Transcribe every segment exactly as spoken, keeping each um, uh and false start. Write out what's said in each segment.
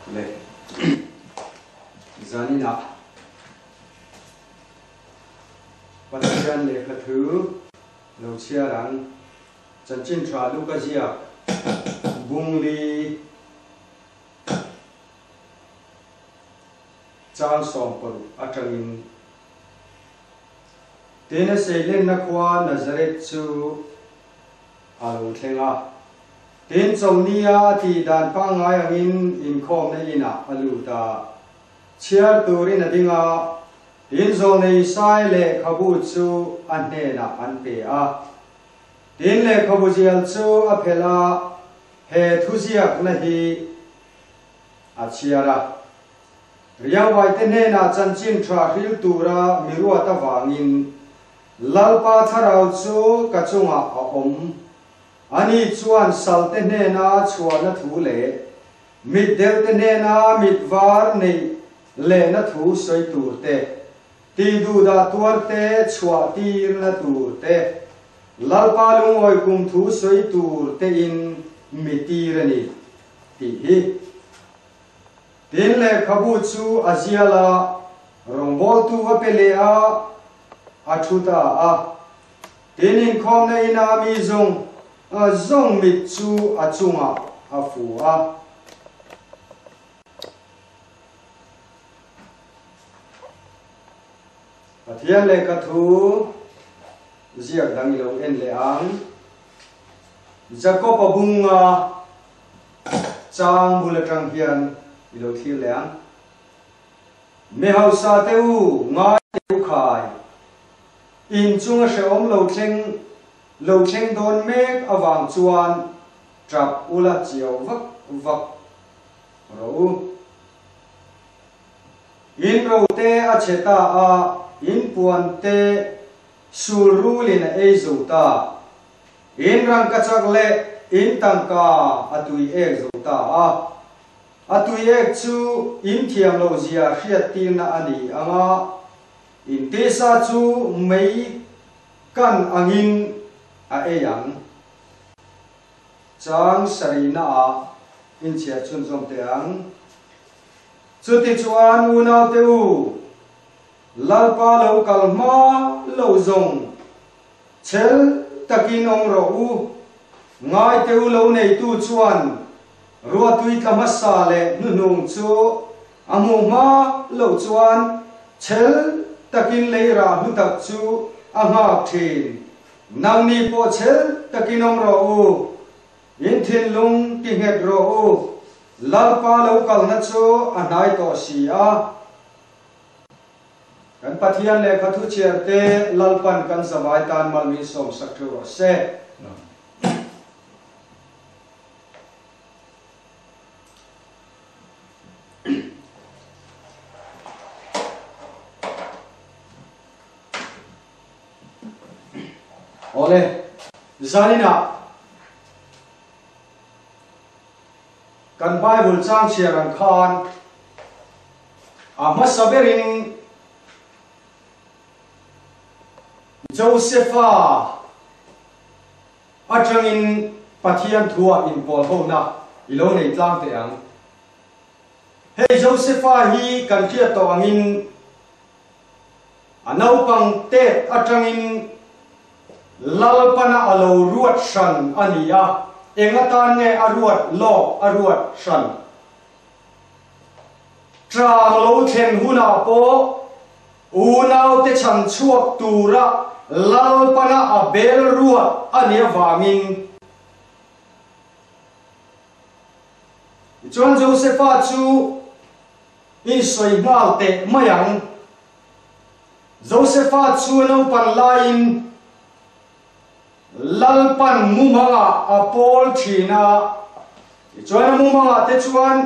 le zanina pathian le khathu lo chia rang chan chin thra lu ka zia bungli chang som paru atangin tena seilen na khwa nazaret chu alu thlenga ten chomnia ti dan pa ngai angin in khom na ina alu ta chiar turin adinga tin zo nei sai le khabu chu anne na an pe a tin le khabu jial chu a phela he thuziak na hi a chiara riang wai te ne na chan chin thra hil tura mirua ta wangin lalpa tharau chu kachunga a om ani chuan salte ne na chuan thu le mit del te ne na mit war nei le na thu soi tur te ti du da tuar te chua tir na tur te lalpa lung oi kum thu soi tur te in mitir ani ti hi tin le khabu chu aziala rongbol tu wa pele a athuta a tin in khom na ina mi zong a zong mit chu achunga a fu a pathian le kathu ziak dang lo en le ang jacob abunga chang bulatang hian ilo thil le ang me hausa teu nga teu khai in chunga se om lo thleng lo thleng don mek awang chuan trap ula chiao vak vak ro in ro te a cheta a in puan te surulin ei zuta in rang kachak le in tangka atui ek zuta a atui ek chu in thiam lo zia hriat tin na ani anga in te sa chu mei kan angin a eyang chang sarina a in chia chun zom te ang chuti chuan una teu lalpa lo kalma lo zong chel takin ong ro u ngai teu lo nei tu chuan ruwa tui tlamasa le nu nung chu amu ma lo chuan chel takin leira hu tak chu anga thin nang ni po chel takin ong ro u in thin lung ti nget ro u lalpa lo kal na chu anai to si a kan pathian le khathu chiar te lalpan kan samai tan mal mi som sak thu se ole zanina kan bible chang chiaran khan ama saberin Josepha atangin pathian thua in pol ho na ilo nei tlang te ang hey Josepha hi kan thia to angin anau pang te atangin lalpana alo ruat shan ania engatan nge aruat lo aruat shan trang lo then huna po unau te chan chuak tura lalpana abel ruat ania wangin chuan Josepha chu in soi ngal te mayang Josepha chu no pan lain lalpan mumanga apol thina chuan mumanga te chuan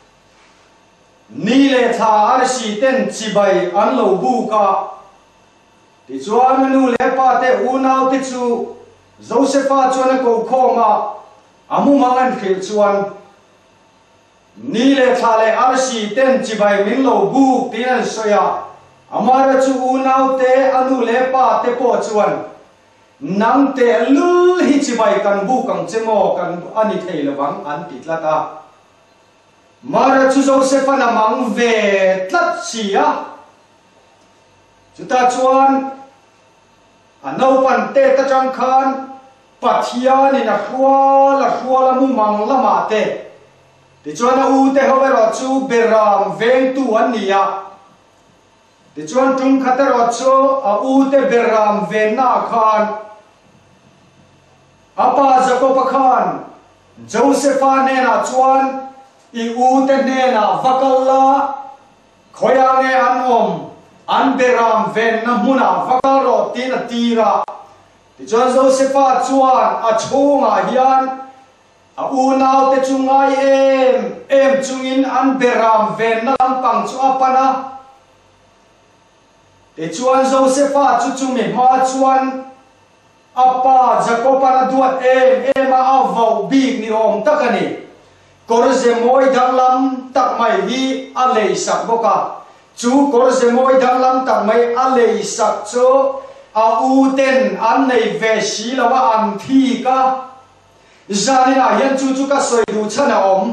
ni le tha arsi ten chibai an lo bu ka ti chuan nu le pa te unau te chu Josepha chuan ko khoma amumanga khil chuan ni le tha le arsi ten chibai min lo bu tin soya amara chu unau te anu le pa te po chuan nang te lul hi chibai kan bu kang chemo kan ani thei lawang an titlata mà chú Joseph là mang về tất xìa chúng ta chuan à nấu pan tê ta trăng khan pathia ni na khua là khua là mu mang là mà tê thì chuan na u tê hoa rồi chú beram veng tu anh nia thì chuan trung khát rồi chú à u tê beram về na khan apa Jacob khan Joseph ne na chuan i u te ne na vakalla khoya nge an om an beram ven na muna vakal ro tin tira ti chuan Joseph chuan a chunga hian a u nau te chungai em em chungin an beram ven na lampang chu apana ti chuan Joseph chu chumi ma chuan apa Jacob na duat em em a avau big ni om takani korze moi danglam tak mai hi a lei sak boka chú korze moi danglam tak mai a lei sak chu a u ten an nei ve si lawa an thi ka zanina hian chu chu ka soi du chana om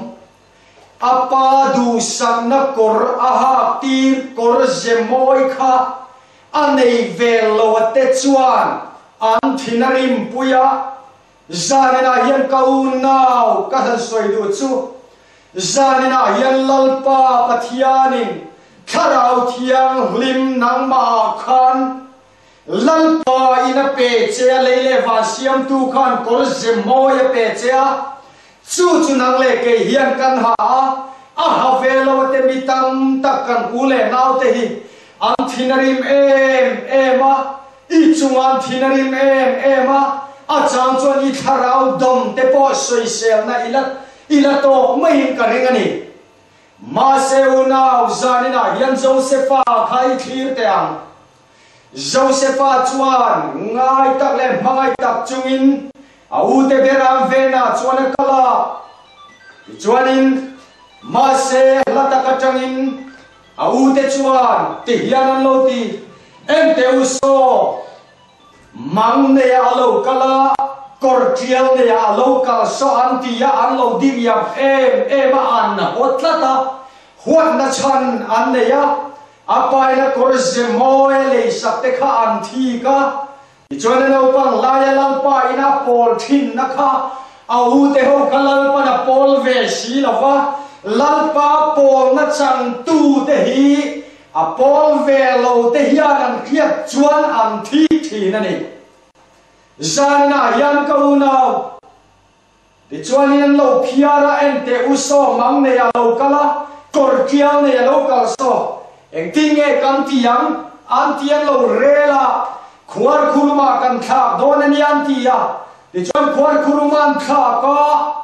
apa du sak na kor a ha tir korze moi kha a nei ve lo te chuan an thinarim puya zanina hian kau nau ka han soi du chu zanina hian lalpa pathianin tharau thiang lim nang ma khan lalpa ina pe che leile va siam tu khan kol ze moya pe che chu chu nang le ke hian kan ha a ha velo te mitam takkan ule nau te hi an thinarim em ema i chungan thinarim em ema a chang chuan i tharau dom te po soi sel na ilat ilato mai ka ringani ma seu nau zanina hian Joseph khai thlir te ang Joseph chuan ngai tak le mangai tak chungin a u te beram vena chuan kala chuanin ma se lata ka changin a u te chuan ti hian an lo ti em te u so mang ne a lo kala kor trial ne a lo kal so an ti ya an lo dir ya em em an hotlata huat na chan an ne ya apai na kor ze moe le sak te kha an thi ka i chona no pang la ya lang pa ina pol thin na kha a u te ho kalal pa na pol ve si la wa lal pa pol na chang tu te hi a pol ve lo te hian an khiat chuan an thi thi na ni zanina hian kau nau ti chuan in lo phiara en te u so mang ne ya lo kala kor kial ne ya lo kal so eng tin nge kan tiang an tiang lo rela khuar khuruma kan thak don ani an tia ti chuan khuar khuruman kha ka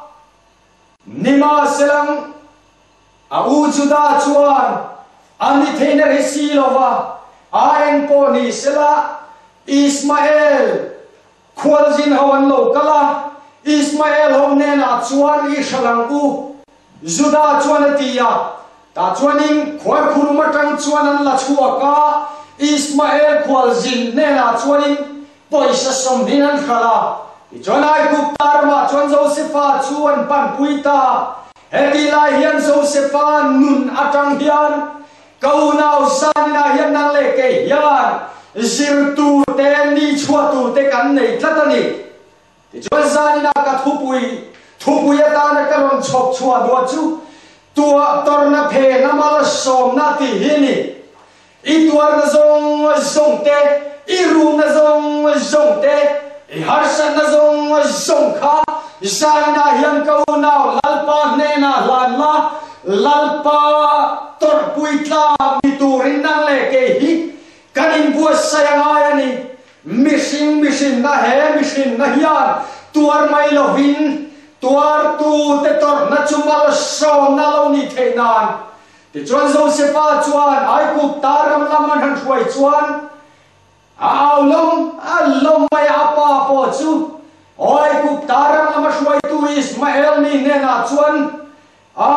nima selang a u juda chuan ani theina re si lova a eng po ni sela Ismael khwal jin hawan lo kala Ismael hom ne na chuan i shalang u juda chuan tia ta chuanin khwar khuruma tang chuan an la chua ka Ismael khwal jin ne na chuanin poisa som hin an khala i chuan ai ku tarma chuan Joseph chuan pan puita heti lai hian Joseph nun atang hian kau nau zanina hian nang le ke hian zir tu te ni chua tu te kan nei tlatani ti chuan zanina ka thupui thupui ata na ka ron chok chua do chu tua torna phe na mal som na ti hini i tuar na zong zong te i ru na zong zong te i harsan na zong zong kha zanina hian kau nau lalpa ne na lan la lalpa tor pui tla mi turin nang le ke hi kanin buat sayang ni missing missing na he missing na hian tuar mai lovin tuar tu te tor na chumal so na lo ni theinan ti chuan Joseph chuan ai ku taram laman han huai chuan au lom a lom mai apa po chu oi ku taram lama huai tu Ismael ni ne na chuan a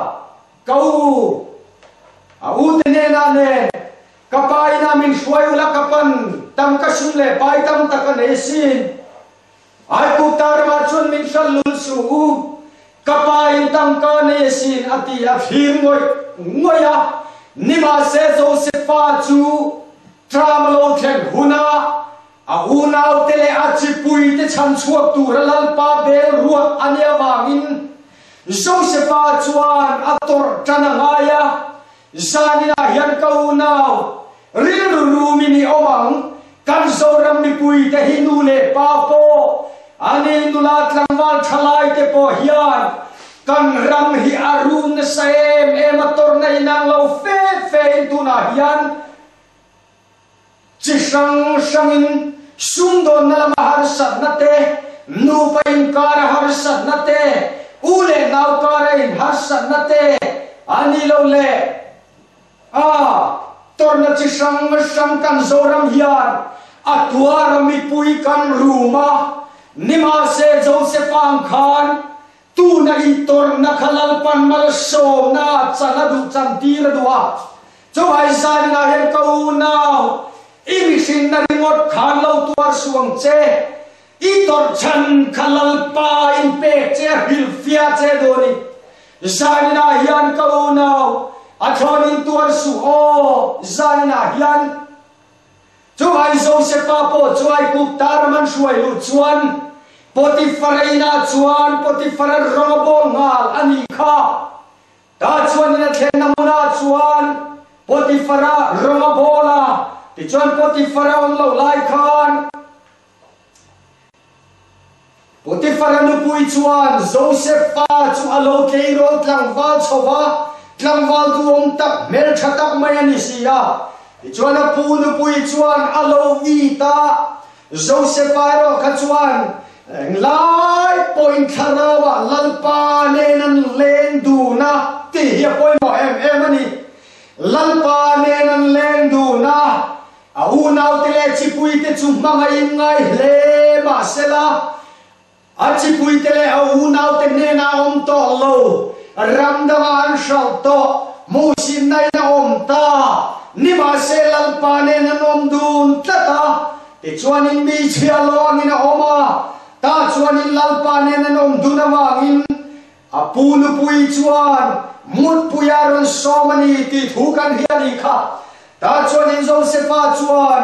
kau a u te ne na ne kapai namin huai ula kapan tam ka sum le pai tam takan esin ai ku tar ma chun min sal lul su kapain tangka ne sin ati a phir ngoi ngoya nima se Josepha chu tramalo thlen huna a unau tele a chipui te chan chuak tu ralal pa bel ruat ania wangin Josepha chuan ator tanangaya zanina hian kaunau ril rumini omang kan zoram mi pui te hinu le pa po ani nulat langwal thalai te po hian kan ram hi arun saem emator na inang lo fe fe tu na hian chi sang sangin sundon na mahar sat na te nu pain kar har sat na te ule nau kar in har sat na te ani lo le a torna chi sang sang kan zoram hian atwar mi pui kan ruma nima se Josepha khan tu na itor na khalal pan mal so na chana du chan tir duwa cho ai san na hen kau nau imi sin na ringot khan lo tuar suang che itor chan khalal pa in pe che hil fia che do ni san na hian kau nau athon in tuar su o san na hian cho ai Josepha po cho ai ku tar man suai lu chuan Potifar ina chuan Potifar robo ngal ani kha ta chuan ina thlen namuna chuan Potifar robo la ti chuan Potifar on lo lai khan Potifar nu pui chuan Josepha chu alo ke ro tlangwal chowa tlangwal du om tak mel thatak mai ani sia ti chuan a pu nu pui chuan alo vi ta Josepha ro kha chuan lai point tharawa lalpa ne nan len du na ti hi point mo em em ani lalpa ne nan len du na a u nau te le chipui te chu ma ngai ngai le ma sela a chipui te le a u nau te ne na om to lo ram da an shal to mu sin nai na om ta ni ma se lalpa ne nan om dun tata te chuan in mi chia lo angin oma ta chuan in lalpa ne na nom duna wangin apu nu pui chuan mut puyaron somani ti thu kan hiani kha ta chuan in Josepha chuan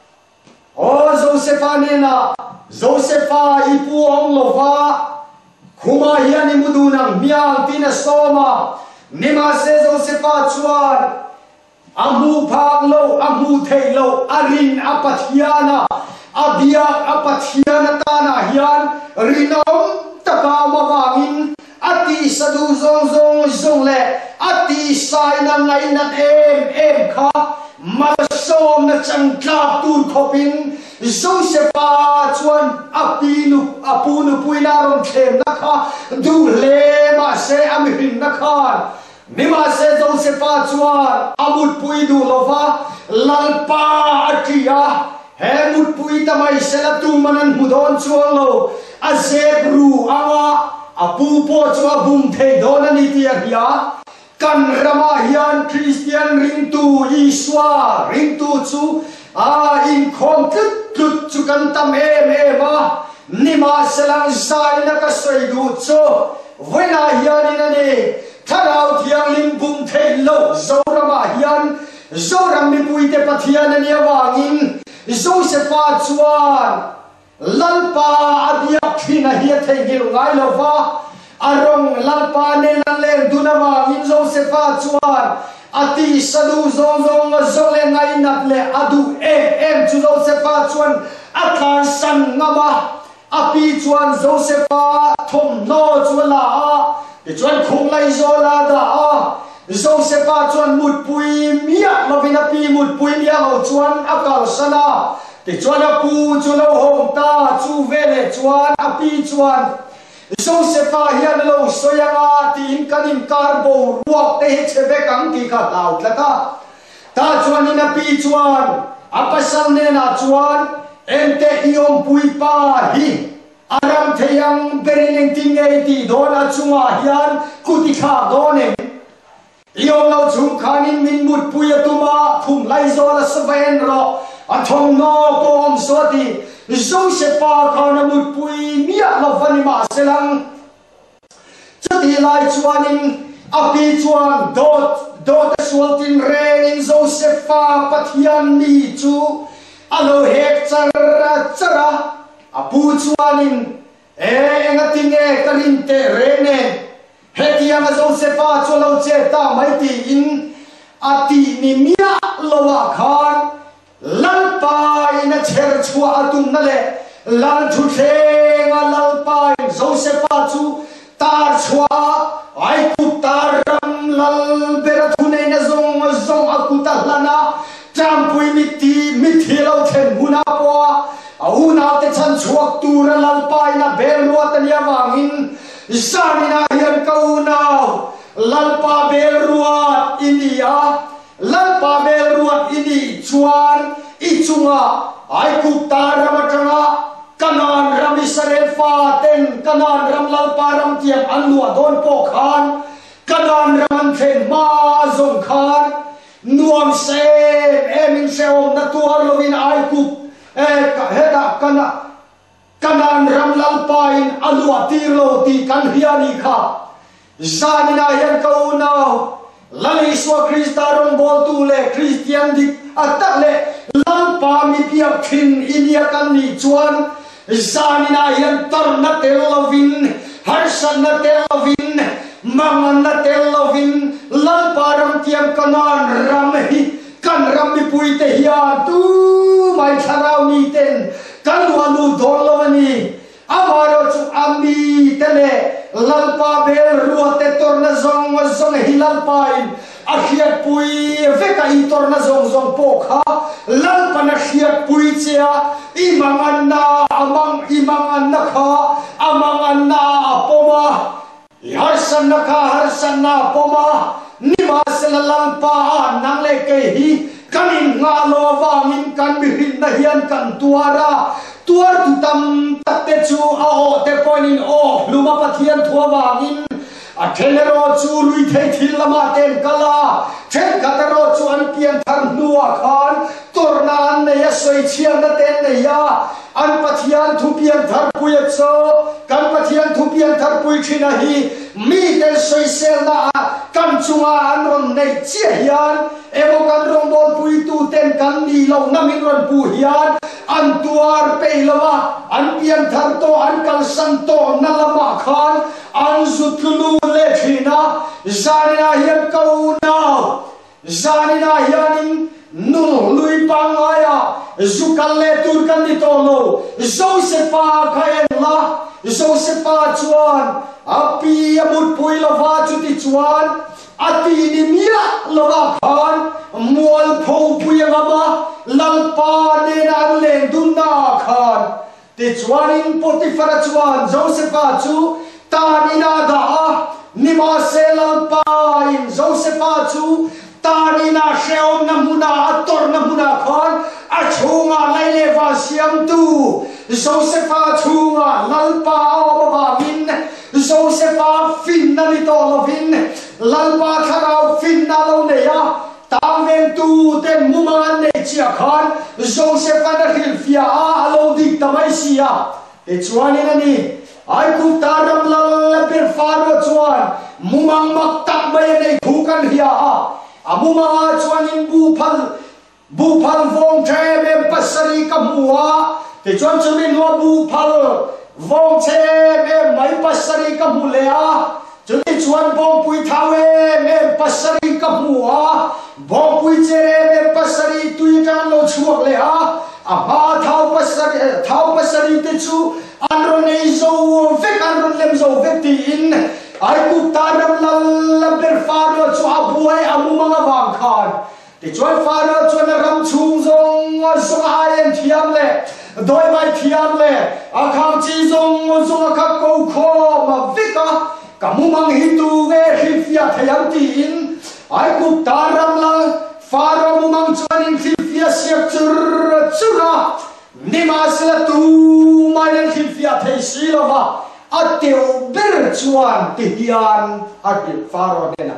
o Josepha ne na Josepha ipu ong lova khuma hiani mudunang miang tina soma nima se Josepha chuan amu phang lo amu thei lo arin apathiana abiak apathiana tana hian rinom taka mawangin ati sadu zong zong zong le ati sai na ngai na em em kha masom na changkla tur khopin Josepha chuan apinu apunu puina ron thlem na kha du le ma se amhin na kha nima se Josepha chuan amut pui du lova lalpa atia he mut pui tamai sela tu manan mudon chuang lo a zebru awa apu po chua bum thei don ani ti a hia kan rama hian Christian ring tu Iswa ring tu chu a in khom tut tut chu kan tam em em a nima selang sai na ka soi du chu vena hian in ani tharau thiang lim bum thei lo zo rama hian zo ram mi pui te pathian ani awangin Josepha chuan lalpa adia thina hi thei gil ngai lova arong lalpa ne na le dunawa in Josepha chuan ati sadu zong zong zong le ngai nat le adu em em chu Josepha chuan atlan san ngama api chuan Josepha thom no chu la a chuan khung lai zo la da a Josepha chuan mut pui mia lovina pi mut pui mia lo chuan akal sana ti chuan apu chu lo hom ta chu vele chuan api chuan Josepha hian lo soyanga tin kanin karbo ruak te chebe kang ki ka laut lata ta chuan in api chuan apasal ne na chuan ente iom pui pa hi aram theyang berining tingei ti dona chunga hian kutikha done iom lo chung khanin min mut puya tuma khum lai zo la sven ro athong no pom so ti Josepha khana mut pui mia lo vani ma selang ti lai chuanin api chuan dot dot sualtin reng in Josepha pathian mi chu alo hek chara chara apu chuanin e engating e kalinte rene hetiang Josepha chulo che ta mai ti in ati ni mia lowa khan lalpa ina cher chua atum na le lal thu thenga lalpa Josepha chu tar chua ai ku taram lal bera thune na zong zong akuta lana trampui miti mithilo then huna po auna te chan chuak tura lalpa ina belwa tania wangin sanina hian kauna lalpa belwa inia lalpa belwa ini chuan ichunga ai ku taram atanga kanan rami sare fa ten kanan ram lalpa ram tiam anua don po khan kanan ram then ma zong khan nuam se emin se om na tuar lovin ai ku e ka heda kana kanan ram lalpa in anua tiro ti kan hiani kha zanina yan kauna lali swa kristaron bol tu le christian dik atakle lalpa mi piak thin inia kan ni chuan zanina yan tar na telovin harsan na telovin mangan na telovin lalparam tiam kanan ram hi kan ram mi puite hiya tu mai tharau ni ten kan wanu dolowani amaro chu ami tele lalpa bel ruate torna zong zong hilalpain akhiat pui veka i torna zong zong pokha lalpa na khiat pui chia imangan na amang imangan na kha amangan na poma harsan na kha harsan na poma nima sela lalpa nang le ke hi kanin ngalo wangin kan bihin na hian kan tuara tuar tu tam tatte chu a o te poinin o luma pathian thua wangin a thelero chu lui thei thil lama ten kala then kataro chu an pian thar nuwa khan torna an ne ya soi chian na ten ne ya an pathian thu pian thar puya cho kan pathian thu pian thar pui thina hi mi ten soi sel na kan chunga an ron nei chia hian emo kan ron bol pui tu ten kan ni lo na min ron pu hian an tuar peilawa an pian thar to an kal san to na lama khan an zutlu le thina zanina hian kauna zanina hian nul lui pangaya zukalle turkan ni tolo Josepha khaenla Josepha chuan api amut pui lova chuti chuan ati ni mia lova khan mual pho pui ngama lalpa ne na le dunna khan te chuanin Potifar chuan Josepha chu tanina da nima se lalpa in Josepha chu tanina sheom namuna ator namuna khan achunga laile va siam tu Josepha chunga lalpa awawin Josepha finna ni tolovin lalpa tharau finna lo ne ya tangven tu te muman ne chia khan Josepha na hilfia alo dik tamai sia te chuanin ani ai ku taram lal per faro chuan mumang maktak mai nei thukan hia amuma chuanin bufal bufal vong che me pasari kamua te chuan chumin no bufal vong che me mai pasari kamulea chuni chuan bong pui thawe me pasari kamua bong pui che me pasari tui kan lo chuak le a ama thau pasari thau pasari te chu anron nei zo vek anron lem zo vek ti in ai ku taram lal ber faro chu abuai amuma wang khan te chuan faro chuan ram chung zong zong ayen thiam le doi mai thiam le akham chi zong zong kha ko kho ma vika kamumang hitu ve hifia thayam ti in ai ku taram lal faro mumang chuan in hifia siak chur chura nima sela tu mai len hifia thai silova ateu ber chuan ti hian atil faro dena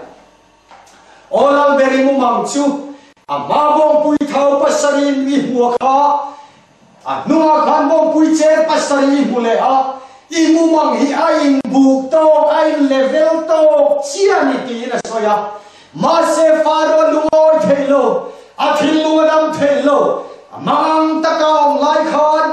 olal beri mumang chu amabong pui thau pasarin mi huwa kha anua khan bong pui che pasarin hule a imu mang hi ain buk to ain level to chiani ti na soya ma se faro lungoi thelo athil lungadam thelo mang takaw lai khan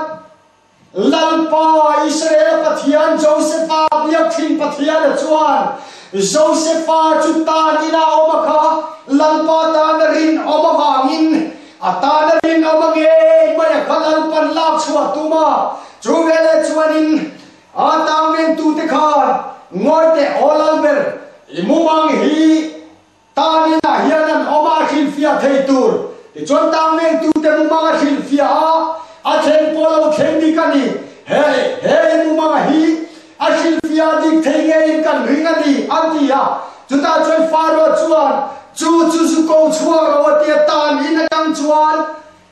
lalpa Israel pathian Josepha biak thin pathian chuan Josepha chutan ina omaka lalpa ta rin omawangin ata rin omange maya kalalpan lak chua tuma chuvele chuanin atangmen tu te khan ngoite olalber imumang hi tanina hianan oma khil fia theitur ti chon tangmen tu te mumang khil fia a chen polo khendi kani hey hey mumang hi a khil fia dik thenge in kan ringani antia chuta chon faro chuan chu chu su ko chua ro te tan in atang chuan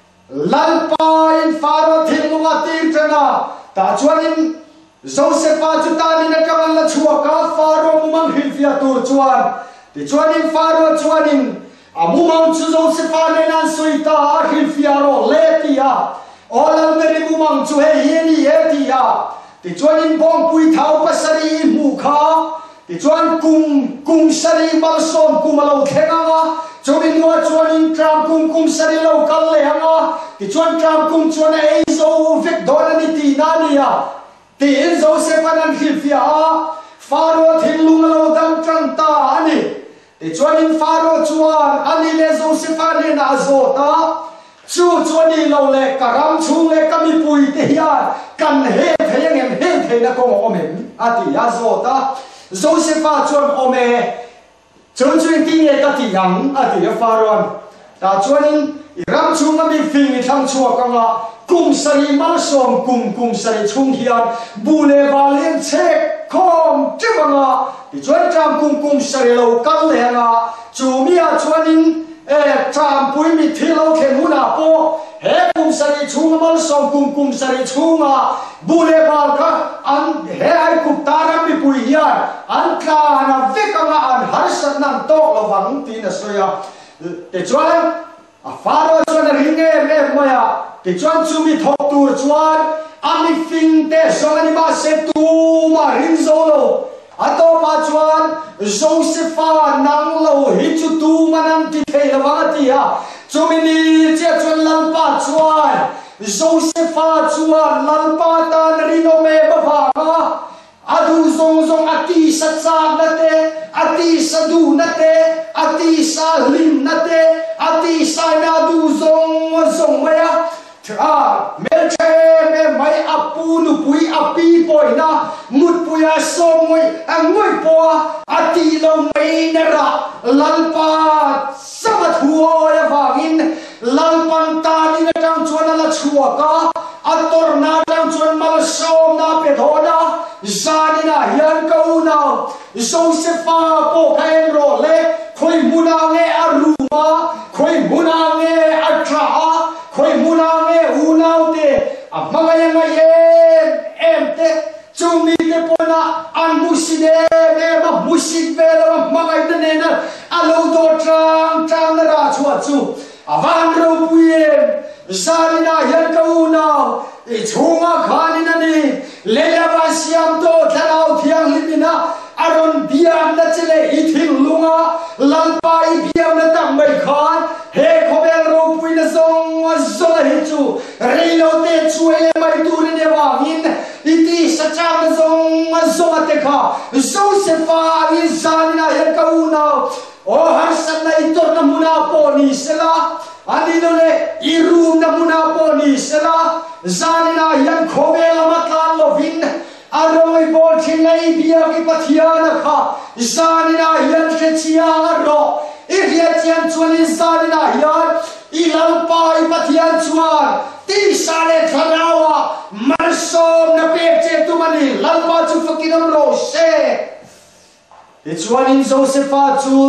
lalpa in faro thilunga ti trana ta chuanin Josepha chutan in atang la chua ka faro mumang khil fia tur chuan ti chuanin faro chuanin amumang chu Josepha ne nan suita khil fia ro letia olal meri mumang chu he hieni etia ti chuanin bong pui thau pasari mu kha ti chuan kum kum sari bal som kum lo khenga chumin no chuanin tram kum kum sari lo kal le anga ti chuan tram kum chuan ei zo vek donani ti nania ti in Josepha nan khil fia faro thilung lo dam tran ta ani ti chuanin faro chuan ani le Josepha ne na zota chu chuani lo le karam chung le kami pui te hian kan he theyang em he theina ko omem ati ya zota Josepha chuan ome chun chuin ti nge ka ti yang ati ya faron ta chuanin ram chung ami fing thang chua kanga kum sari mal som kum kum sari chung hian bule valen chek khom chimanga ti chuan tram kum kum sari lo kal le nga chumia chuanin e tram pui mi thilo khen huna po he kum sari chung mal som kum kum sari chunga bule bal ka an he ai kup taram mi pui hian an tla na vekanga an harsat nan to lawang ti na soya te chuan a faro chuan ringe me moya te chuan chumi thok tur chuan ami fing te songani ma se tu ma rin zolo ato pa chuan Josepha nang lo hi chu tu manam ti thei lawang tia chumi ni che chuan lalpa chuan Josepha chuan lalpa ta rino me bawanga adu zong zong ati sa cha na te ati sa du na te ati sa lim na te ati sa na du zong zong maya tra mel che me mai apu nu pui api poi na mut puya somoi angoi po ati lo mai na ra lalpa sabat huo ya wangin lalpan ta ni na tang chuan la chua ka ator na tang chuan mal som na pe thoda zani na hian ko na Josepha po kain ro le khoi muna nge aruma khoi muna nge atra khoi muna nge unau te amanga nga yen em te chumi te pona an muside me ma musik ve la ma ngai te na alo do trang trang ra chua chu avan ro puye zani na hian ko na e chunga khani na ni leya ba siam to tharau thiang limina aron biam na chele ithil lunga lalpai biam na tam mai khan he khobel ro pui na zong zo hi chu reilo te chuele mai tu ne wangin iti sacha na zong zo te kha Josepha ni zanina yan kauna o har san na itor na muna po ni sela ani dole irum na muna po ni sela zanina yan khobel matlan lovin aroi bol thinai bia ki pathiana kha zanina yan khechia ro ihia chian chuan zanina yan ilalpa i pathian chuan ti sale thanawa marsom na pe che tu mani lalpa chu fakinam ro se ti chuan in Josepha chu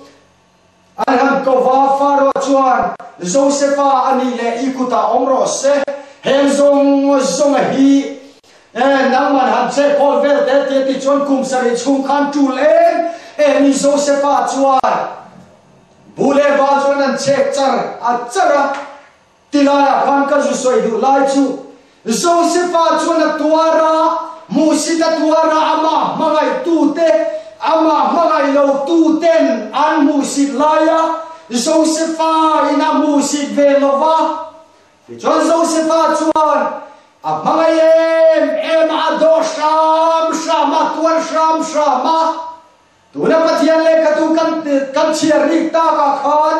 anham ko va faro chuan Josepha ani le ikuta omro se hen zong zong hi eh nang man han che Paul vel te te ti chon kum sari chung khan tu len e ni Josepha chuan bule ba chuan an chek char a chara tilaya khan ka ju soi du lai chu Josepha chuan a tuara musita tuara ama mangai tu te ama mangai lo tu ten an musit laya Josepha ina musit velova John Josepha chuan a mangai em em ado sham shama tuan sham shama tuna pathian le katu kan kan chiari ta ka khan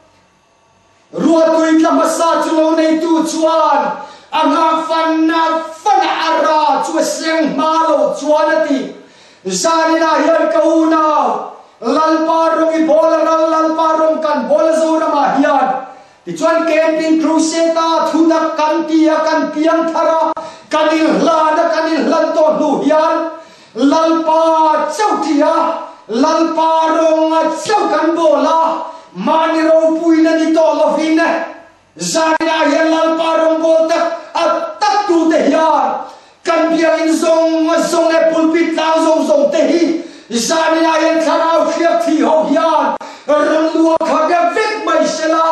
ruwa tui tlamasa chulo nei tu chuan anga fanna fana ara chu seng malo chuanati zanina hian kauna lalparong i bola lalparong kan bola zona ma hian ti chuan camping crusade thuda kan tia kan piang thara kanil lada kanil lanto lu hian lalpa chautia lalparong a chau kan bola maniro puina ni to lovine zanina hian lalparong bolta atak tu te hian kan biang in zong zong e pulpit tang zong zong te hi zanina hian tharau khiap thi ho hian ram lua khaga vek mai sela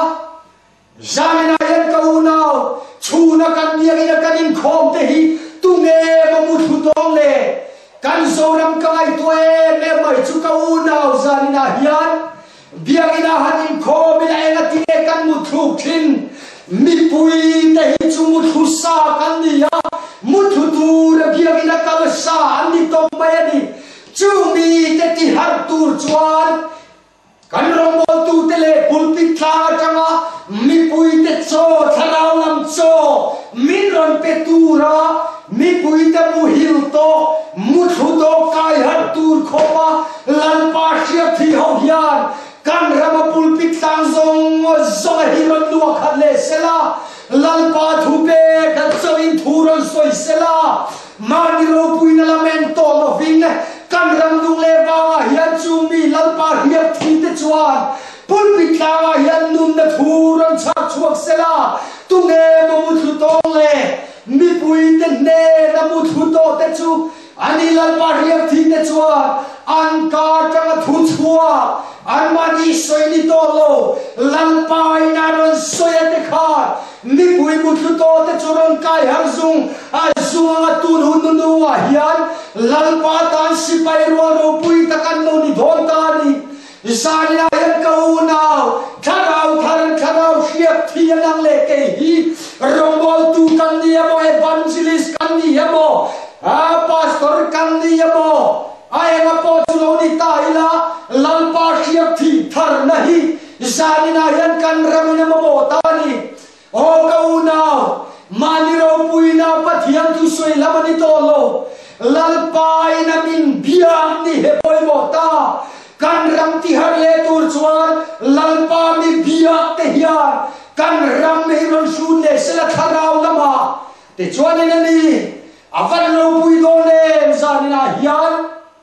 zanina hian kaunau chuna kan biang in kan in khom te hi tu nge mamu thu tong le kan zoram kai to e me mai chu kaunau zanina hian biang in han in khom ila enga ti kan mu thu khin mi pui te hi chu mu thu sa kan ni ya mu thu tu ra biang in kal sa an ni to mai ni chu mi te ti har tur chuan kan rong mo tu te le pulpit tha changa mi pui te cho tharau lam cho min ron pe tu ra mi pui te mu hil to mu thu to kai har tur khoma lan pa sia thi ho hian kan rama pulpit tang zong zong hi ron lua khat le sela lan pa thu pe da cho in thu ron soi sela mani ro pui na lamento lo ving kan ram dung le wa hian chu mi lan pa hiap thi te chuan pulpit la hian nun na thu ron chak chuak sela tu nge mo mu thu tong le mi pui te ne na mu thu to te chu ani lan pa hiap thi te chuan an ka tang thu chua an mani soi ni to lo lan pa ina ron soi te kha mi pui mu thu to te chu ron kai har zung a zung a tu nu nu nu a hian lan pa tan si pai ro ro pui ta kan no ni dhon ta ni zanina hian kau nau tharau tharan tharau hiap thi nang le ke hi rombol tu kan ni mo evangelist kan ni mo a pastor kan ni mo ai nga po chulo ni ta ila lan pa hiap thi thar nahi zanina hian kan ramina mo ta ni o kau nau mani ro pui na pathian tu soi lamani to lo lal pa ina min biang ni he boy mo ta kan ram ti har le tur chuan lal pa mi biak te hian kan ram me ron su le sela tharau lama te chuan ina ni avan ro pui do le zanina hian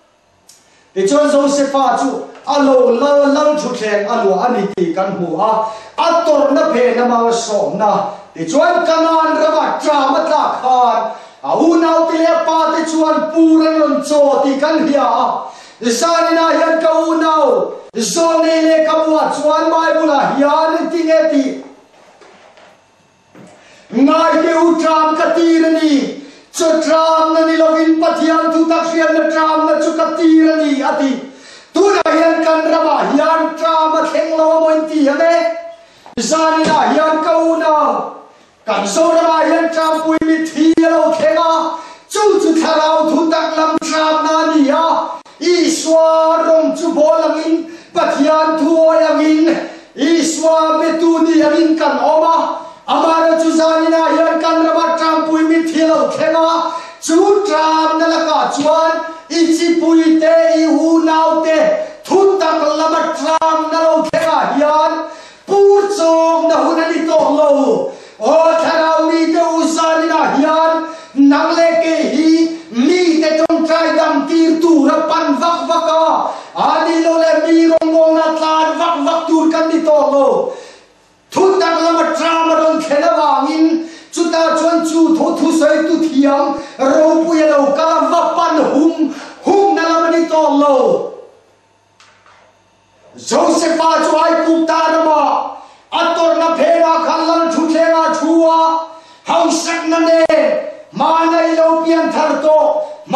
te chuan Josepha chu alo la lang thu thleng alo ani ti kan hu a ator na phe na ma som na te chuan kanan rama trama ta khan au nau te pa te chuan puran ron cho ti kan hia zanina hian kau nau zone le kamwa chuan mai bula hian ti nge ti ngai ke u tram ka ti ni cho tram na ni lovin pathian tu tak hian na tram na chu ka ti ni ati tu na hian kan rama hian tram a thleng lo mo ti ane zanina hian kau nau kan so rama hian tram pui mi thi lo thenga chu chu tharau thu tak lam tram na ni ya iswa rong chu bolangin pathian thuoyangin iswa betuni angin kan oma amara chu zanina hian kan rama tram pui mi thilo thenga chu tram na la ka chuan ichi pui te i hu nau te thu tak lama tram na lo thenga hian pur chong na hunani to lo o tharau mi te u zanina hian nang le ke hi mi te trong trai dam tir tu ra pan vak vaka ani lo le mi rong ngong na tlan vak vak tur kan ni to lo thu tak lama tram ron khena wangin chu ta chuan chu tho thu soi tu thiam ro pu ya lo ka va pan hum hum na lama ni to lo Josepha chu ai pu ta na ma ator na phera khalan thu thenga thua hau sak na ne ma nei lo pian thar to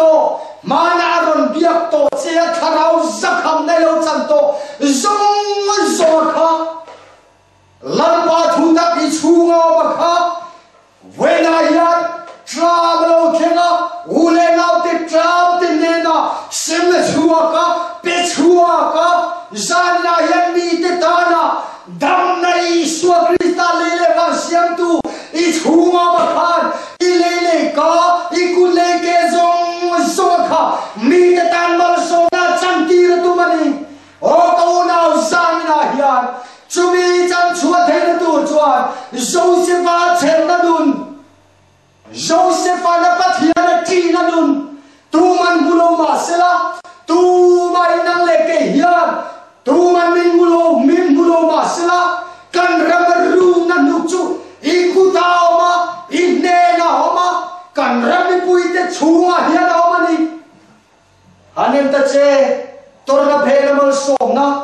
to mana ron biak to che tharau zakham nei lo chan to zong zo kha lan pa thu ta ki chunga ba kha wena hian tram lo khenga ule nau te tram te nena sem le chua ka pe chua ka zan na hian mi te tana dam nai Isua Krista lele ka siam tu i chunga ba khan i lele ka i ku le ke zong zo kha mi te tan mal so na chan ti ra tu mani o ko na zan na hian chumi chan chua the tu chuan Joseph a chen na dun Joseph a na pathia na ti na dun tu man bulo ma sela tu mai nang le ke hian tu man min bulo min bulo ma sela kan ramaru na nu chu i ku ta ma i ne na ma kan rami pui te chunga hian na ma ni anem ta che tor na phe na mal som na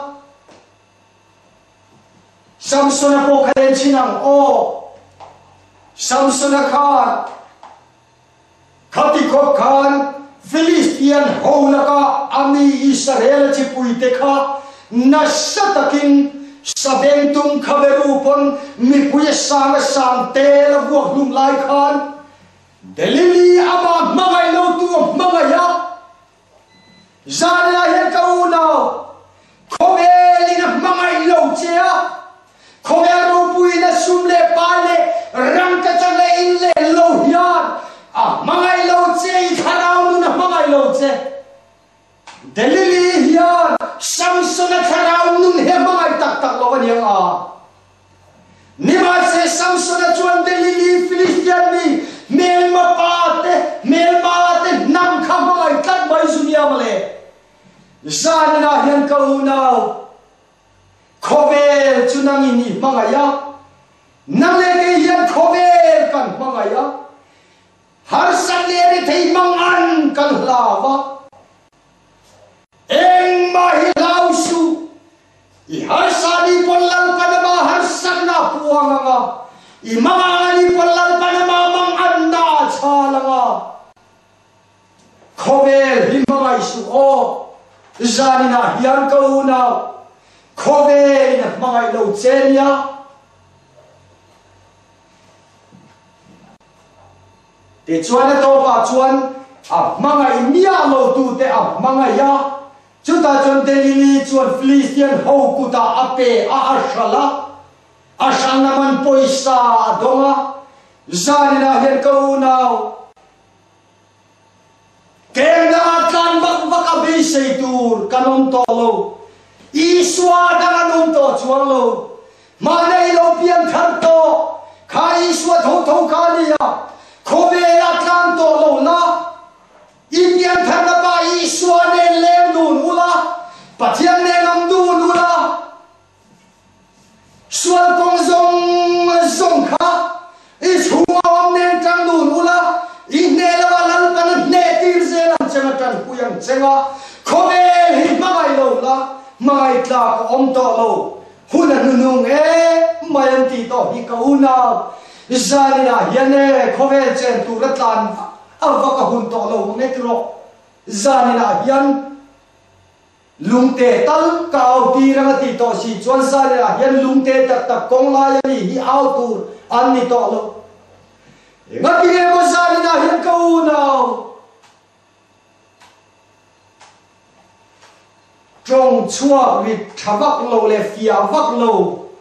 Samson a po kalen chinang o Samson a khan khati khop khan Philistine ho na ka ami Israel chi pui te kha na satakin sabeng tum khaberu pon mi pui sang sang te la buak lum lai khan delili ama mangai lo tu mangai ya zana he ka una khobeli na mangai lo chea khobero pui na sumle pale rang ka chale in le lo hian a mangai lo che kharau na mangai lo che delili hian Samson a kharau nun he mangai tak tak lo ani a ni ma se Samson a chuan delili Philistine ni mel ma pate mel ma te nam kha mangai tak bai zunia male zanina hian ka unau khovel chunang ini mangaya nale ke hian khovel kan mangaya har san le ri thei mangan kan hlawa eng ma hi lau su i har sani polal panama har san na puanga i mangani polal panama mangan na chalanga khovel hi mangai su o zanina hian ka unau khove na mangai lo chenia te chuan to pa chuan a mangai nia lo tu te a mangai ya chuta chon delili chuan Philistine ho kuta ape a ashala ashana man poisa adonga zanina hen ko nau kenda kan bak bak abi seitur kanon tolo Isua đang nung to chuang lo mà đây lo pian thar to khai Isua thâu thâu kha lia khobe atlan to lo na Indian thar na ba Isua ne lem dun ula pathian ne nam dun ula sual kong zong zong kha Isua am ne tang dun ula in ne la lan pan ne tir ze lan changa tan kuyang chenga khobe hi ma mai lo la mai tla ko om to lo huna nunung e mayan ti to hi ka una zalina yane khovel chen tu ratlan avaka hun to lo metro zalina yan lungte tal kaw ti rang ti to si chuan zalina yan lungte tak tak kong la yani hi au tur an ni to lo ngati e ko zalina yan ka una trong chua vi thavak lo le fia vak lo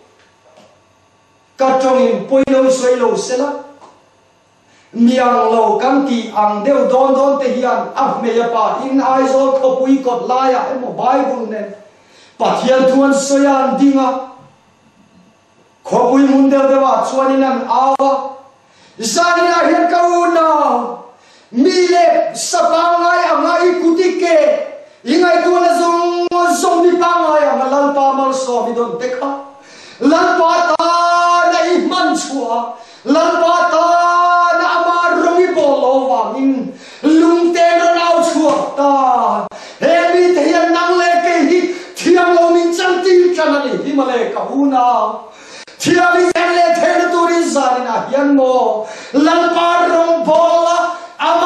ka trong in poi lo soi lo sela miang lo kam ti ang deu don don te hian a me ya pa in ai zo ko pui kot la ya emo bible ne pathian thuan soyan dinga ko pui mun de de wa chuan in an awa zanina hian ka una mi le sapangai angai kutike ingai tu na zong zong mi pa ngai ang lan pa mal so mi don dekha lan pa ta na i man chua lan pa ta na ama romi bolo wa min lung te no nau chua ta he mi te hian nang le ke hi thiam lo min chang tin chan ani hi ma le ka una thiam mi chan le the na tu ri zan na hian mo lan pa rong bola ama i bia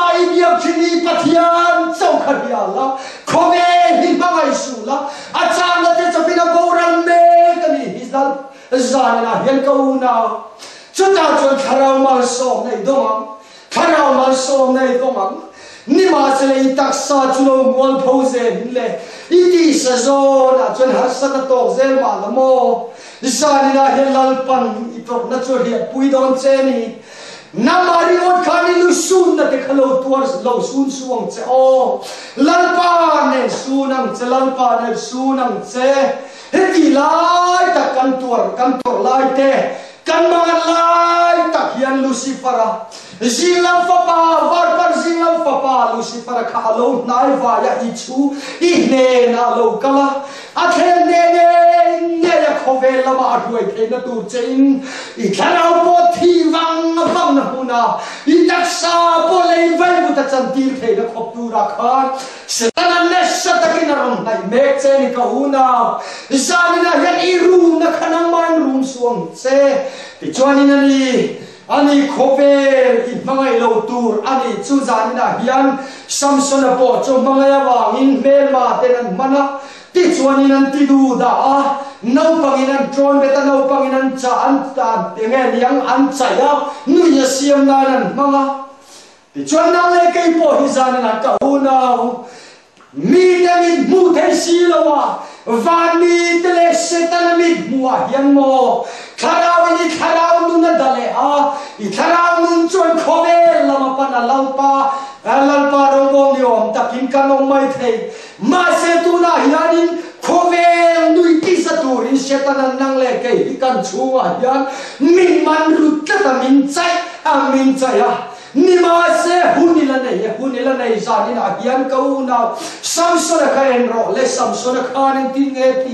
lo kini pathian chau kharia la khome hi mangai su la acham la te chapina boran me kani hisal zanina hian ko na chuta chon tharau mal som nei dong tharau mal som nei dong ni ma chele taksa chulo mol pose le iti sa zona chon har sa to zel ma la mo zanina hian lalpan itor na chu hi pui don cheni namari ot khani lu sun na te khalo tuar lo sun suang che o lalpa ne sunang che lalpa ne sunang che heti lai ta kan tuar kan tor lai te kan mangan lai ta hian lucifera zilang fa pa var par zilang fa pa lucifera kha lo nai va ya i chu i ne na lo kala a then ne ne ne ya khove lama aduai the na tur chen i tharau po thi wang bang na huna i taksa po lei vai bu ta chan tir the na khop tu ra khan setana ne satakin ram nai mek che ni ka huna zamina yan i room na khanang man room suang che ti chuani na ni ani khove i mangai lo tur ani chu zamina hian samson po chu mangai awangin mel ma tenan mana ti chuani nan ti du da a no panginan tron beta no panginan cha an ta tenge liang an chaya nu ya siam na nan manga ti chuan na le kai po hi zamina ka huna mi te mi mu te si lo wa van mi te le setan mi mua hian mo kharau ni kharau nu na dale a i kharau nun chuan khove lama pana lalpa lalpa ro bom ni om takin kanong mai thei ma se tu na hianin khove nui ti sa turin setan nang le kai hi kan chua hian min man rut ta min chai a min chai a ni ma se hunila nei hunila nei zanin a hian ka una samson ka en ro le samson ka nin tin nge ti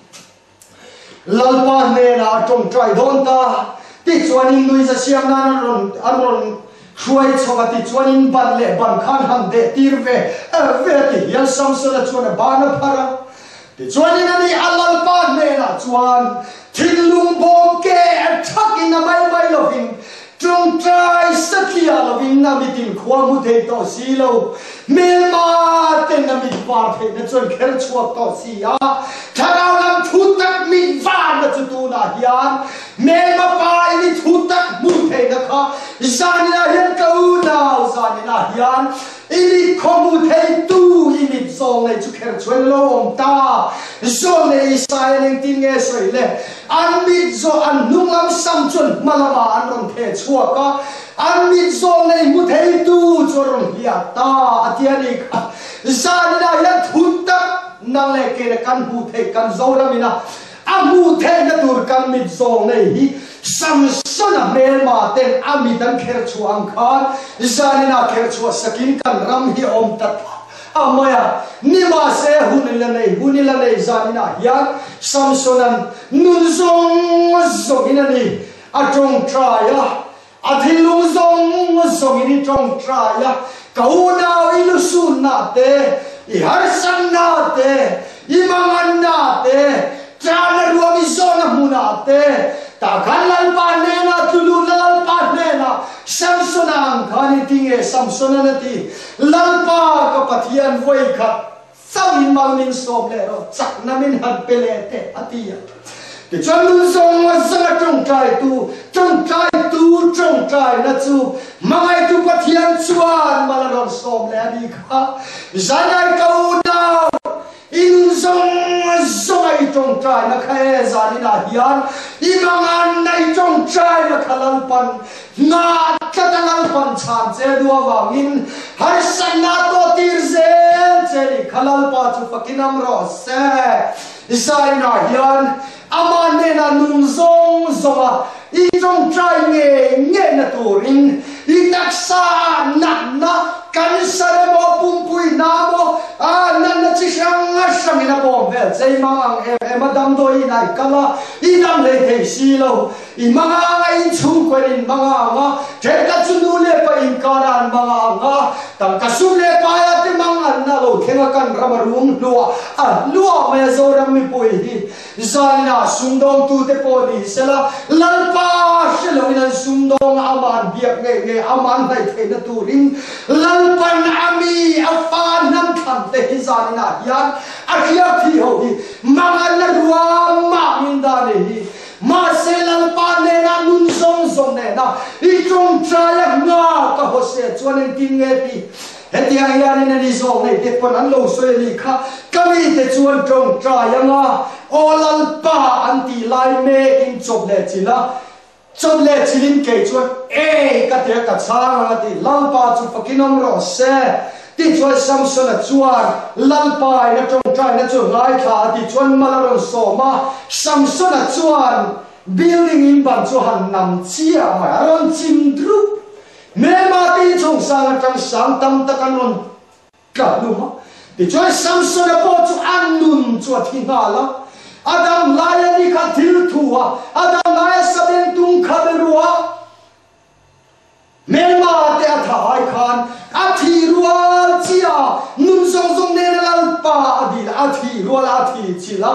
lalpa ne na tong trai don ta ti chuanin nui za siam na ron aron huai choga ti chuanin ban le ban khan ham de tir ve ve ti hian samson a chuan ba na phara ti chuanin ani alalpa ne na chuan thilung bom ke thakin na mai mai loving trong trai sakia loving na mitin khwa mu de to si lo mel ma ten na mi par the na chuan kher chuak to si a tharau lam thu tak mi van na chu tu na hian mel ma pa ni thu tak mu the na kha zanina hian ka u na zanina hian ini khomu the tu ini zong nei chu kher chuan lo om ta zong nei sai ning tin nge soi le an mi zo an nung lam sam chun malama an ron the chuak ka an mi zong nei mu the tu choron hia ta atiani kha zanina hian thu tak nang le ke kan hu the kan zo ramina amu the na tur kan mi zong nei hi samson mel ma ten ami dan kher chuang khan zanina kher chu sakin kan ram hi om tat amaya ni ma se hunila nei hunila nei zanina hian samsonan nun zong zong inani atong traya athilung zong zong ini tong traya kauna ilusun na te i harsan na te i mangan na te trana ruami zona muna te ta kanal pa nena tulu lal pa nena samsonang khani tinge samsonana ti lalpa ka pathian voi kha samin malmin som le ro chak namin han pelete atia ke chanun song wa sanga trong trai tu trong trai tu trong trai na chu mangai tu pathian chuan malaron som le ani kha zanai kauna in zong zoi trong trai na khae zanina hian imangan nai trong trai na khalal pan na katalal pan chan che dua wangin har san na to tir zel che ni khalal pa chu fakinam ro se zaina hian amane na nun zong zonga i trong trai nge nge na turin i taksa na na kan sare mo pumpui na mo a nan na chi sang a sang ina bom ve chei mang em em adam do i nai kala i dam le thei si lo i manga nga in chung ko in manga nga the ka chunu le pa in karan manga nga tang ka sum le pa ya te mang an na lo thenga kan ramarum lua a lua me zo ram mi pui hi zalina sumdong tu te po ni sela lalpa shelo in sumdong aman biak nge nge aman hai the na tu ring lalpan ami afan nam tham te hi zalina yan akhia thi ho hi mangan na ruwa ma min da ne hi ma se lalpa ne na nun song song ne na I trong traya nga ka ho se chuan en tin nge ti heti a hian in ni zong nei te pon an lo soi li kha kami te chuan trong traya nga olal pa an ti lai me in chop le chila chop le chilin ke chuan e ka te ka changa ti lam pa chu fakinom ro se ti chuan samson a chuan lam pa ina trong traya na chu ngai kha ti chuan malaron so ma samson a chuan building in ban chu han nam chia ma aron chim dru me ma ti chung sang tang sang tam ta kan ron ka lu ma ti choi samson a po chu an nun chu thi nga la adam laya ni kha thil thuwa adam laya saben tung kha be ruwa me ma te a thai khan a thi ruwa chia nun song song ne la pa adi a thi ruwa a thi chila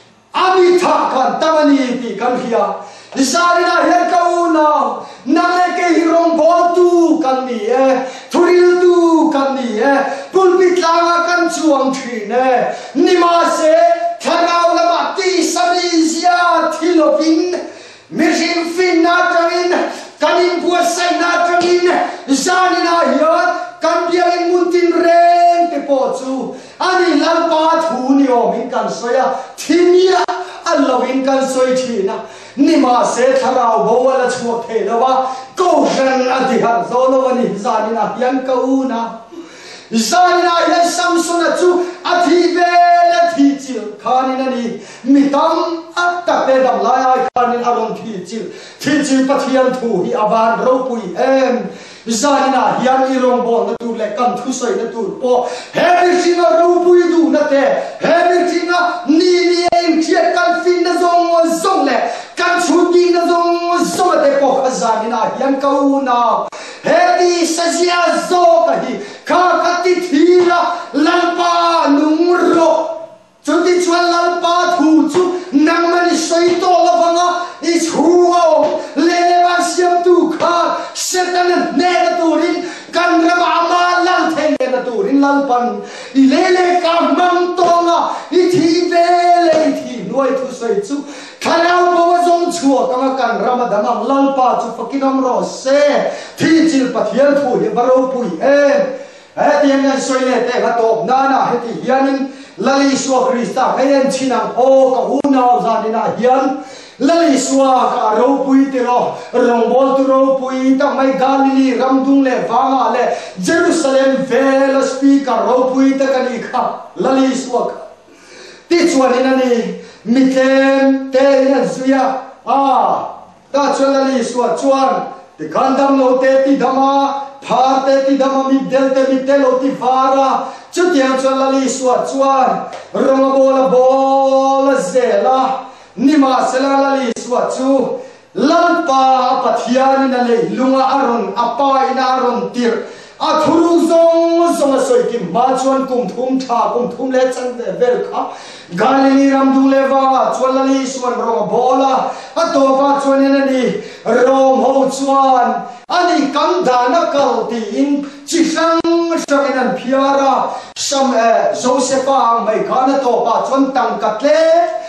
abi tha kan tamani ti kan hia Isarina her kauna nale ke hirong bol tu kan ni e thuril tu kan ni e pulpit langa kan chuang thi ne nima se thanau lama ti samizia thilopin mishin fin na tangin kanin bua sai na tangin zanina hiat kan biang muntin reng te po chu ani lalpa thu ni o min kan soya thinia allovin kan soi thina nima se tharau bo wala chuak the lawa ko ran adi har zo lo wani zanina yan ka una zanina ya samson chu athi vele thi chil khanina ni mitam atta te dam lai ai khanin aron thi chil thi chil pathian thu hi aban ro pui em zanina hian irong bo na tu le kan thu soi na tu po everything a ro pui du na te everything a ni ni em chiat kan fin na zong zong le kan chuti na zong zong te po zanina hian ka una hedi sajia zo ka hi ka ka ti thila lalpa nung ro chuti chuan lalpa thu chu nang mani soi to la wanga I chuo le le ba siam tu kha setan ne na turin kan rama ma lal theng ne na turin lalpan I le le ka mang to nga I thi ve le thi noi thu soi chu thanau bo zong chuo ka kan rama damang lalpa chu fakinam ro se thi chil pathian thu hi baro pui em e tiang ngan soi le te ga top na na he ti hianin lali suwa krista kayan chinang o ka una zanina hian lali suwa ka ro pui te ro rombol tu ro pui ta mai galili ramdung le wanga le jerusalem vela speaker ro pui ta kani kha lali suwa ti chuan ina ni mitlem te ina zuya a ta chuan lali suwa chuan ti kandam lo te ti dama phar te ti dama mi del te mi te lo ti vara chu tiang chuan lali suwa chuan ronga bola bola zela nima sela lali suwa chu lalpa pathian na le lunga aron apa ina aron tir a thuru zong zong soi ki ma chuan kum thum tha kum thum le chang de vel kha galini ramdu lewa chuan lali suan ronga bola a to ba chuan ina ni rom ho chuan ani kam dana kal ti in chi sang sang in phiara sam josepha mai kana to ba chuan tang katle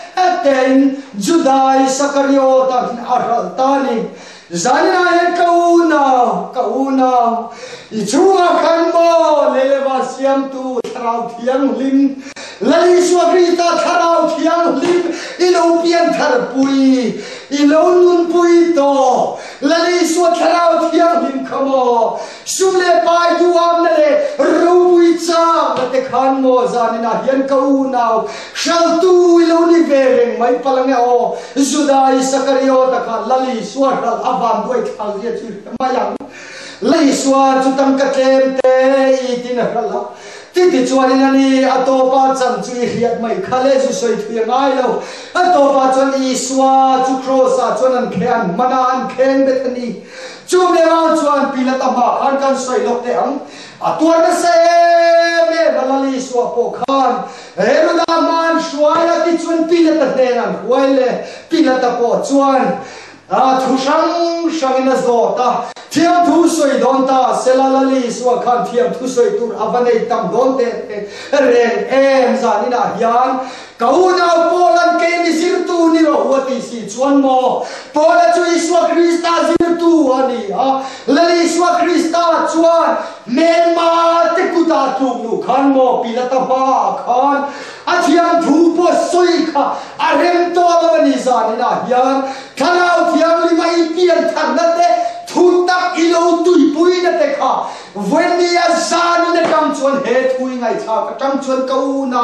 aten judai sakariot aral tani zanina he kauna kauna I chunga kan mo lelewa siam tu tharau thiang lim lali suwa krista tharau thiang lim ilo pian thar pui ilo nun pui to lali suwa tharau thiang lim khamo sule pai tu am na le ro pui cha te khan mo zanina hian kauna shal tu ilo ni vereng mai palang o judai sakariot ka lali suwa dal avan doi thal ye chi mayang lei suwa chu tam ka tlem te I tin hala ti ti chuan in ani atopa cham chu riat mai khale chu soi thuia ngai lo atopa chuan i swa chu cross a chuan an khen mana an khen bet ani chu me ma chuan pilata ma an kan soi lok te ang atuar na se me balali swa po khan eruna man shwaya ti chuan pilata te an huaile pilata po chuan a thu sang sangina zota thiam thu soi don ta selalali swa khan thiam thu soi tur avanei tam don te ren em zanina hian kauna polan ke mi sir tu ni ro wati si chuan mo pola chu iswa krista sir tu ani a lali iswa krista chuan men ma te kuta tu nu khan mo pilata ba khan a thiam thu po soi kha a rem to lani zanina hian thalau thiam li mai pian than na te thu tak ilo tui pui na te kha when ni a zan na kam chuan he thui ngai tha ka tam chuan kauna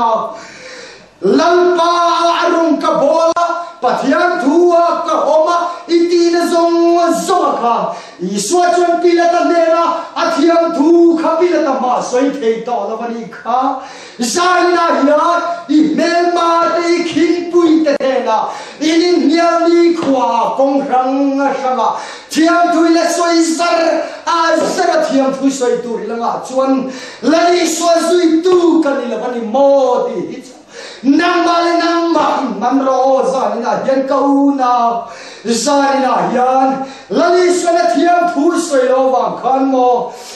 lampa arung ka bola pathian thua ka oma itina zong zong kha iswa chuan pilata nera athiam thu kha pilata ma soi thei to lawani kha zanina hian i mel ma te khin pui te na in nial ni khwa kong rang sanga thiam thui la soi sar a sara thiam thui soi tu langa chuan lani swa zui tu kan ni lawani mo ti nang mali nang man man ro zanina hian kauna zanina hian lali swana thiam thu soi lo wang khan mo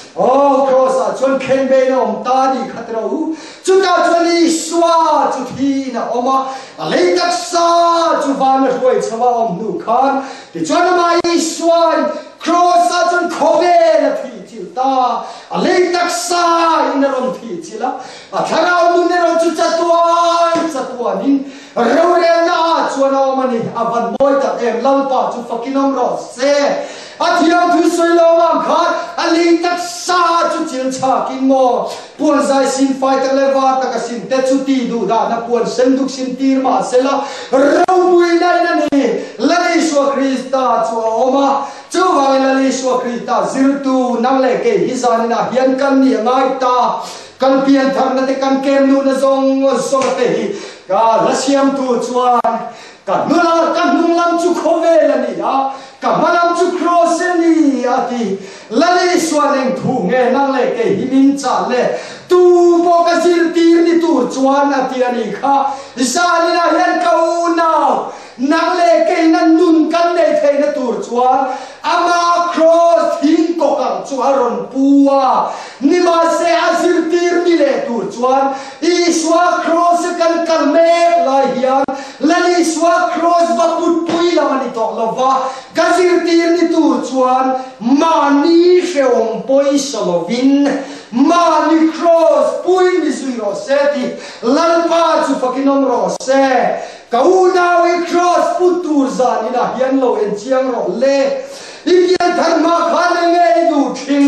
oh cross a chon khen be no ta di khatra u chu ta choni swa chu thi na oma alei tak sa chu van roi chawa om nu khan ti chona mai swan cross a chon khove la thi ta alei tak sa in rom thi chila a tharau nu ne ro chu chatwa chatwa nin rore na chuana mani avan moi ta em lalpa chu fakinom ro se athiam thu soi lo wang khat alei tak sa chu chil cha kin mo puan zai sin fai ta lewa ta ka sin te chu ti du da na puan sen duk sin tir ma sela ro bui nai na ni lali swa krista chu oma chu wang lali swa krista zirtu nang le ke hizanina hian kan ni ngai ta kan pian thar na te kan kem nu na zong zong te hi ka la siam tu chuan ka nula kan nung lam chu khove la ni a ka malam chu cross ni ati lali swa leng thu nge nang le ke himin cha le tu po ka zir tir ni tur chuan ati ani kha zanina hian kauna nang le ke nan nun kan nei thei na tur chuan ama cross hin ko kang chu aron puwa ni ma se azir tir ni le tur chuan i swa cross kan kal me lai hian lali swa cross ba put pui la mani to lova gazir tir ni tur chuan mani sheom poi solovin mani cross pui ni zui ro seti lalpa chu fakinom ro se kauna we cross putur zanina hian lo en chiang ro le ipian dharma khan nge du thin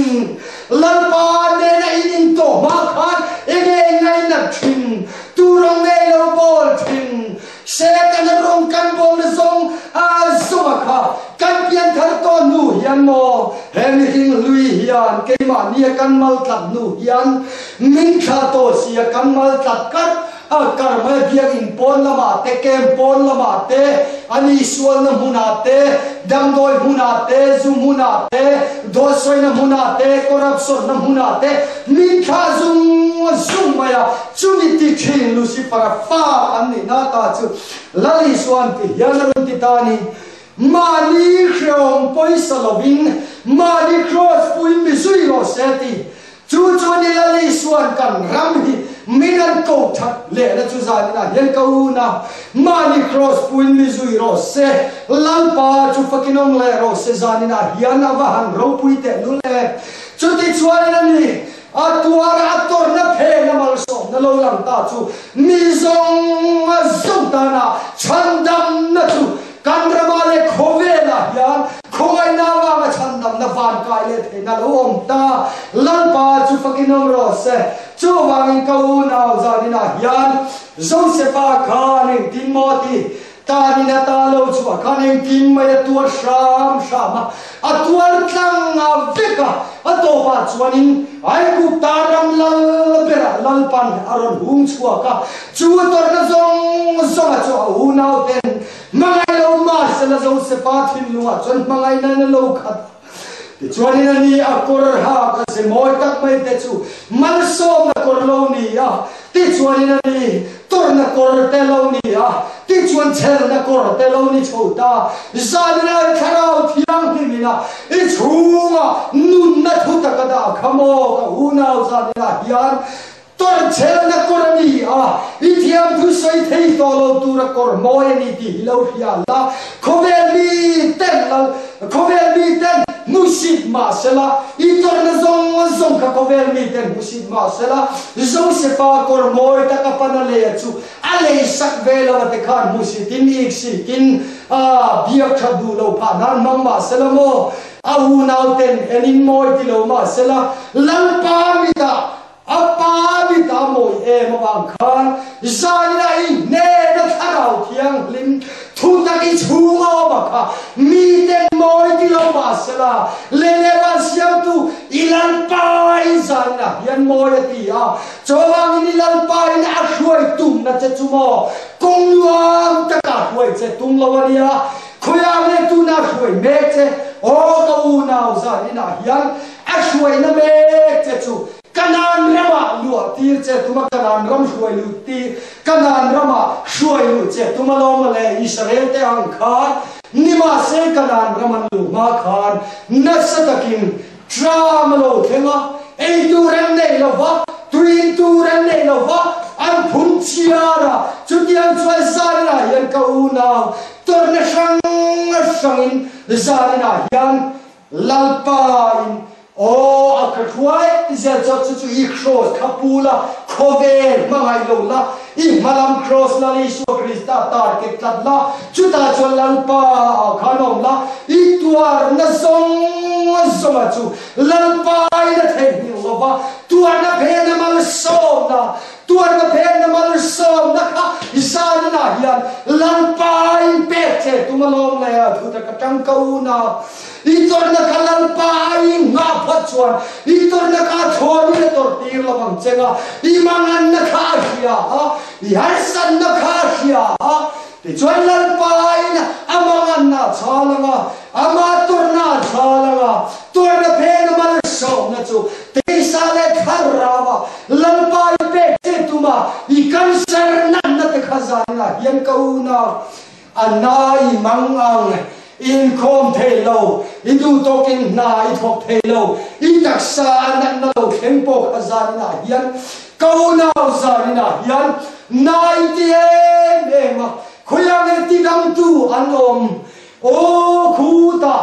lalpa ne na in to ma khan enge ngai na thin turong nge lo bol thin se kan rong kan bol na zong a zong kha kan pian thar to nu hian mo hem hing lui hian ke ma ni kan mal tat nu hian min kha to sia kan mal tat kat a karma biang in pon lama te kem pon lama te ani sual na huna te dam doi huna te zum huna te dosoi na huna te corruption na huna te min kha zum zum maya chuni ti thin lucifer fa ani na ta chu lali swan ti hian ti tani mali khrom poi salovin mali cross pui mi sui ro seti chu chu ni lali swan kan ram hi minan ko that le na chu zanina hian kauna mali cross pui mi sui ro se lalpa chu fakinom le ro se zanina hian awahan ro pui te nu le chu ti chuan ni atuara ator na phe na mal som na lo lang ta chu mi zong a zong ta na chandam na chu kanramale khovela hian khoi na wa ma chandam na van kai le the na lo om ta lalpa chu fakinom ro se chu wangin kauna zanina hian josepha khan Timothy ta ni na ta lo chu kan eng kim mai tu sham shama atual tlang a veka ato pa chuanin ai ku taram lal bera lal pan aron hung chua ka chu tor na zong zong a chu hu nau ten mangai lo ma se la zo se pa thin lu a chon mangai na na lo khat ti chuanin ani akor ha ka se moi tak mai te chu mal som na kor lo ni a ti chuanin ani tor na kor te lo ni a ti chuan chel na kor te lo ni chota zanina kharau thiang ni mina i chunga nun na thu ta ka da khamo ka unau zanina hian tor chel na kor ni a i thiam thu soi thei to lo tu ra kor moi ni ti lo hian la khovel mi ten la khovel mi ten musit ma sela i tor na zong zong ka khovel mi ten musit ma sela zong se pa kor moi ta ka panale chu ale sak vela wa te khan musit in ik si kin a biak thadu lo pa nan mang ma sela mo a u nau ten enin moi ti lo ma sela lam pa mi ta apa mi ta moi e ma wang khan zanina i ne da tharau thiang lim thu ta ki chunga ba kha mi ten moi ti lo ma sela le le wa siam tu ilan pai zanina yan moi ti a chowang ni lan pai na khoi tum na che chumo kong luang ta ka khoi che tum lo wa nia khoya le tu na khoi me che o ka u nau zanina yan a khoi na me che chu kanan rama lua tir che tuma kanan ram shuai lu ti kanan rama shuai lu che tuma lo ma le Israel te ang kha nima se kanan raman lu ma khan nasatakin drama lo thenga ei tu ran nei lo va tuin tu ran nei lo va an phun chiara chutiang choi zarina yan ka una torna sang sangin zarina yan lalpain o akhuai zel chot chu i cross khapula khove mangai lo la i malam cross la li so krista tar ke tadla chuta cholan pa khanom la i tuar na song soma chu lan pa ina the ni lo ba tuar na phe na mal som na tuar na phe na mal som na kha isan na hian lan pa in pe che tumalom la ya thu ta ka tang kau na itor na kalan pa in nga phachuan itor na ka thoni na tor tir la bang chenga imangan na kha hia ha yarsan na kha hia ha ti chuan lan pa in amangan na chalanga ama tor na chalanga tor na phe na mal so na chu te sa le kharawa lan pa pe che tuma i cancer nan na te khazana hian kauna anai mangang in khom thei lo in du tokin na i thok thei lo in taksa anak na lo khempo khazan na hian kauna zan na hian nai ti e ma khoyang ti dam tu an om o khuta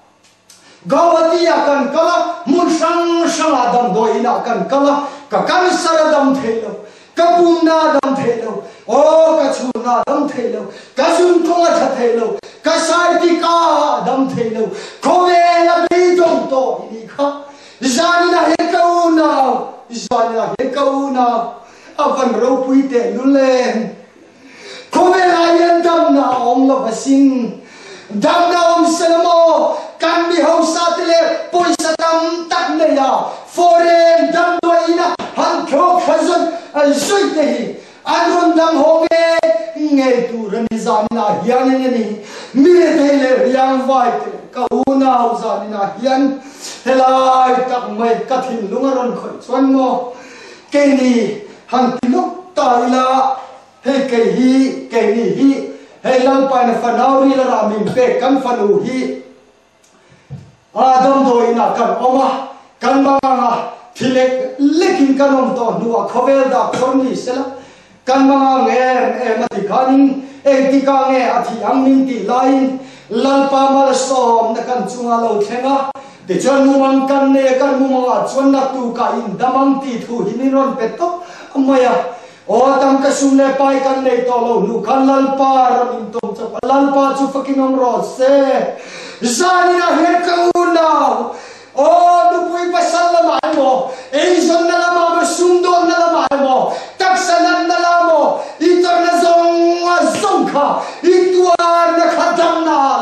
gawati akan kala mun sang sang adam do ina kan kala ka kan saradam thei lo kapuna dam thei lo o ka chuna dam thei lo ka sun thonga tha thei lo ka sai ti ka dam thei lo khove la be jong to ni kha zanina he kauna zanina he kauna avan ro pui te lulen khove la yan dam na om la basin dam na om selmo kan mi ho sa tele poisa dam tak ne ya foreign dam do ina han kho khazun ai sui te hi anron dam hove nge tu ran zanina hian ni mi te le yang vai te ka una zanina hian helai tak mai ka thin lungaron khoi chuan mo ke ni han tiluk ta ila he ke hi ke ni hi he lang pa na fanauri la ramin pe kan fanu hi adam do ina kan oma kan ma thilek lekin kanom to nuwa khovel da khorni sela kan ma nge e mati khanin e ti ka nge athi angmin ti lain lalpa mal som na kan chunga lo thenga de chon mu man kan ne kan mu ma chon na tu ka in damang ti thu hiniron petto amaya o tam ka sumle pai kan nei to lo nu kan lalpa ramin tom cha lalpa chu fucking om ro se zanina he ka una o nu pui pasal la mai mo e zon na la ma sundo na la mai mo taksanan na la mo itor na zong zong kha itu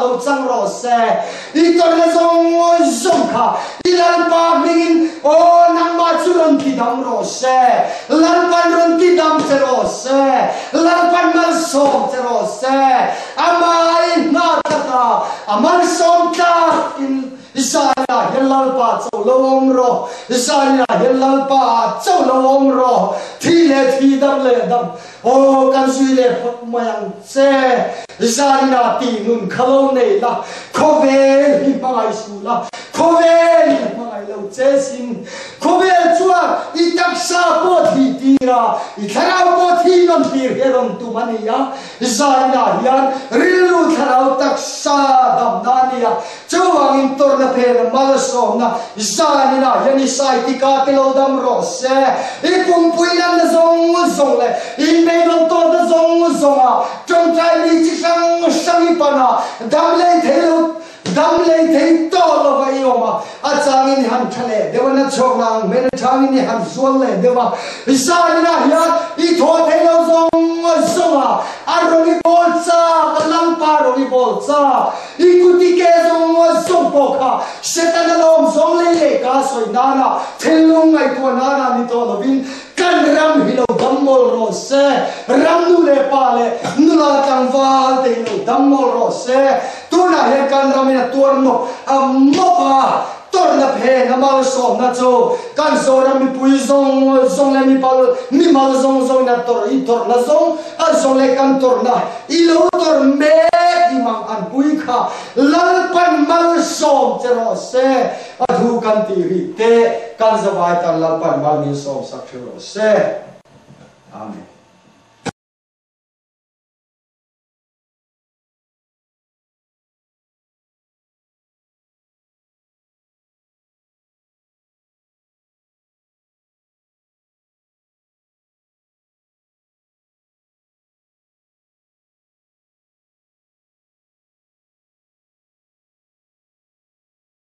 lo chang ro se I tor na zong zong kha I lal pa mingin o nang ma chu ron ti dam ro se lal pan ron ti dam che ro se lal pan mal som che ro se amai na ta amal som ta in Isaya helal pa chau lo om ro Isaya helal pa chau lo om ro thi le thi dam le dam o kan sui le phok mayang che Isaya ti nun khalo nei la khove hi mangai su la khove hi mangai lo che sin khove chua I tak sa po thi ti ra I tharau po thi non ti he ron tu mani ya Isaya yan rilu tharau tak sa dam nani ya chawang in tor na pe na malasom na Isaya na yan isai ti ka ti lo dam ro se I pum pui na na zong zong le I me don to na zong zong a trong trai mi chi sang sang I pa na dam le the lo dam le the to lo va I oma a chang in han thale dewa na chok na me na chang in han sual le dewa Isaya na yan I tho the lo zong zong a a ro ni bol cha ka lam pa ro ni bol cha I ku ti ke zong zong po kha setan lom zong le le ka soi na na thelung ngai to na na ni to lo bin kan ram hi lo dam mol ro se ram nu le pa le nu la tang va te lo dam mol ro se tu na he kan ram ina tur no a mo pa tor na phe na mal som na cho kan so ram mi pui zong zong le mi pal mi mal zong zong na tor I tor na zong a zong le kan tor na I lo tor me I mang an pui kha lal pan mal som che ro se a thu kan ti ri te kan zawai tan lal pan mal ni som sak ro se amen